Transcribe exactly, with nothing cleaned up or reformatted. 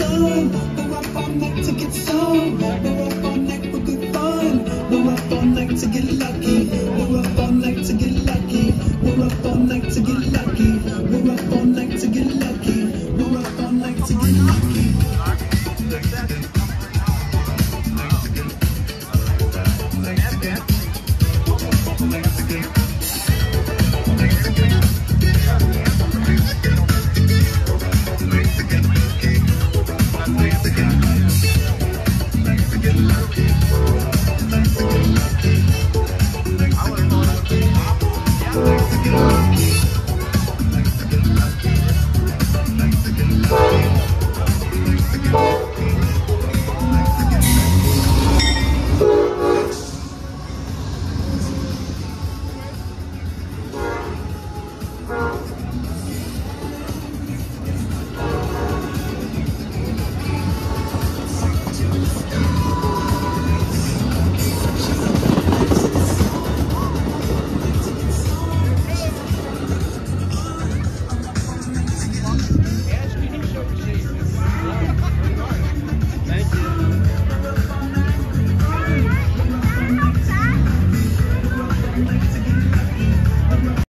sun. We're up all night to get some. We're up all night for good fun. We're up all night to get love.